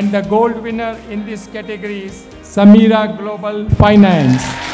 And the gold winner in this category is Samira Global Finance.